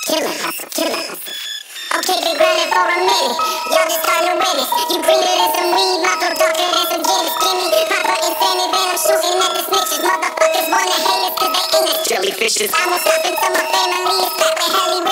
killer hustle, killer hustle. Okay, been grinding for a minute. Y'all just starting to witness. You greener than some weed, my throat darker than some Guinness. Gimme proper insanity, then I'm shooting at the snitches. Motherfuckers wanna hate us cause they in it. Jellyfishes. I'm stopping till my family is back with Halle